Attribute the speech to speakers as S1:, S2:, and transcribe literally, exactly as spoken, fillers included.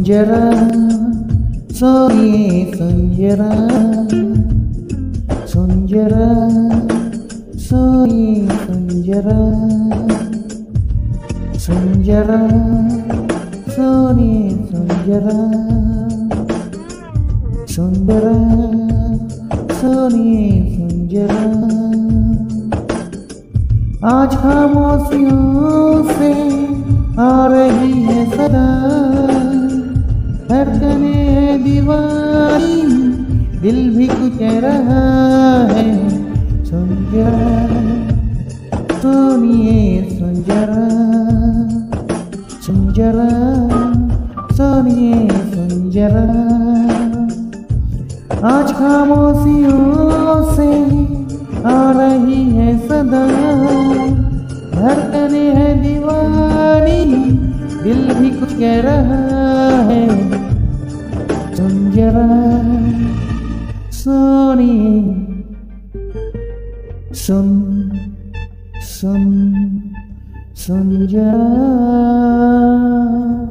S1: जरा सोनिए सुन जरा, सुन जरा सोनिए सुन जरा, सुन जरा सोनिए सुन जरा, सुन जरा सोनिए सुन जरा। आज खामोशियों से आ रही है सदा, धड़कने है दीवानी, दिल भी कुछ कह रहा है। सुन जरा सोनिए सुन जरा, सुन जरा सोनिए सुन जरा। आज खामोशियों से आ रही है सदा, धड़कने है दीवानी, दिल भी कुछ कह रहा है। सुन जरा सोनिए सुन, सुन सुन जरा।